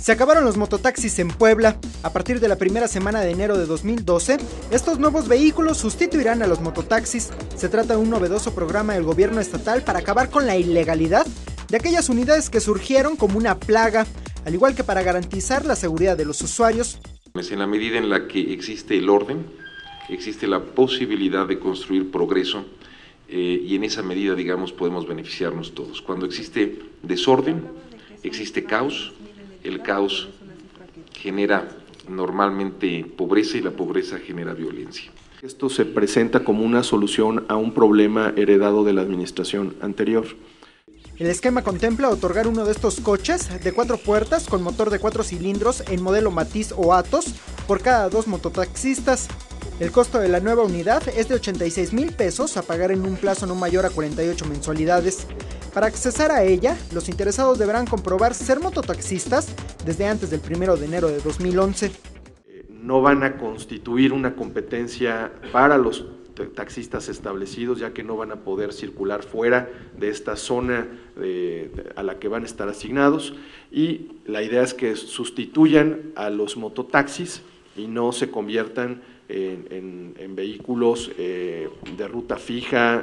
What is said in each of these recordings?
Se acabaron los mototaxis en Puebla. A partir de la primera semana de enero de 2012, estos nuevos vehículos sustituirán a los mototaxis. Se trata de un novedoso programa del gobierno estatal para acabar con la ilegalidad de aquellas unidades que surgieron como una plaga, al igual que para garantizar la seguridad de los usuarios. En la medida en la que existe el orden, existe la posibilidad de construir progreso y en esa medida, digamos, podemos beneficiarnos todos. Cuando existe desorden, existe caos. El caos genera normalmente pobreza y la pobreza genera violencia. Esto se presenta como una solución a un problema heredado de la administración anterior. El esquema contempla otorgar uno de estos coches de 4 puertas con motor de 4 cilindros en modelo Matiz o Atos por cada 2 mototaxistas. El costo de la nueva unidad es de 86,000 pesos a pagar en un plazo no mayor a 48 mensualidades. Para accesar a ella, los interesados deberán comprobar ser mototaxistas desde antes del 1 de enero de 2011. No van a constituir una competencia para los taxistas establecidos, ya que no van a poder circular fuera de esta zona a la que van a estar asignados, y la idea es que sustituyan a los mototaxis y no se conviertan en vehículos de ruta fija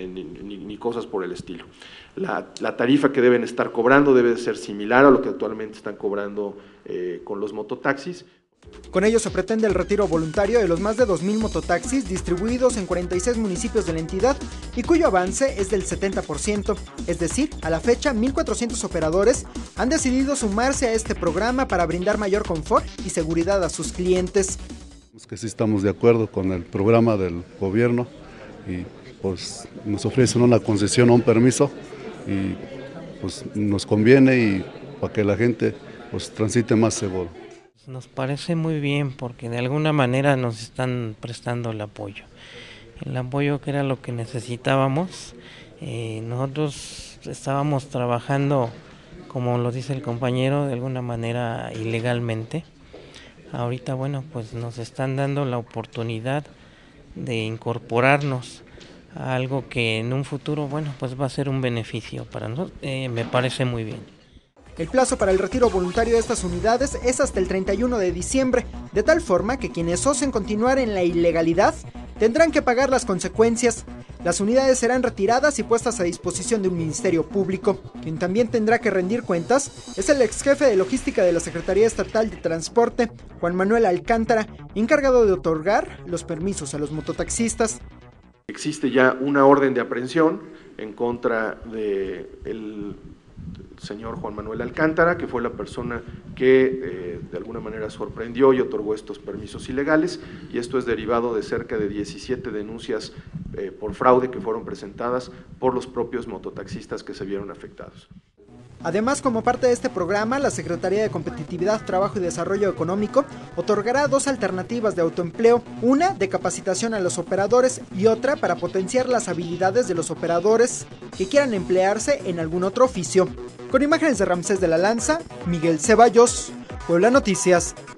ni cosas por el estilo. La tarifa que deben estar cobrando debe ser similar a lo que actualmente están cobrando con los mototaxis. Con ello se pretende el retiro voluntario de los más de 2,000 mototaxis distribuidos en 46 municipios de la entidad y cuyo avance es del 70%, es decir, a la fecha 1,400 operadores han decidido sumarse a este programa para brindar mayor confort y seguridad a sus clientes. Que sí estamos de acuerdo con el programa del gobierno y pues nos ofrecen una concesión o un permiso y pues nos conviene y para que la gente pues transite más seguro. Nos parece muy bien porque de alguna manera nos están prestando el apoyo que era lo que necesitábamos. Nosotros estábamos trabajando, como lo dice el compañero, de alguna manera ilegalmente. Ahorita, bueno, pues nos están dando la oportunidad de incorporarnos a algo que en un futuro, bueno, pues va a ser un beneficio para nosotros. Me parece muy bien. El plazo para el retiro voluntario de estas unidades es hasta el 31 de diciembre, de tal forma que quienes osen continuar en la ilegalidad tendrán que pagar las consecuencias. Las unidades serán retiradas y puestas a disposición de un ministerio público. Quien también tendrá que rendir cuentas es el ex jefe de logística de la Secretaría Estatal de Transporte, Juan Manuel Alcántara, encargado de otorgar los permisos a los mototaxistas. Existe ya una orden de aprehensión en contra del señor Juan Manuel Alcántara, que fue la persona que de alguna manera sorprendió y otorgó estos permisos ilegales, y esto es derivado de cerca de 17 denuncias por fraude que fueron presentadas por los propios mototaxistas que se vieron afectados. Además, como parte de este programa, la Secretaría de Competitividad, Trabajo y Desarrollo Económico otorgará 2 alternativas de autoempleo, una de capacitación a los operadores y otra para potenciar las habilidades de los operadores que quieran emplearse en algún otro oficio. Con imágenes de Ramsés de la Lanza, Miguel Ceballos, Puebla Noticias.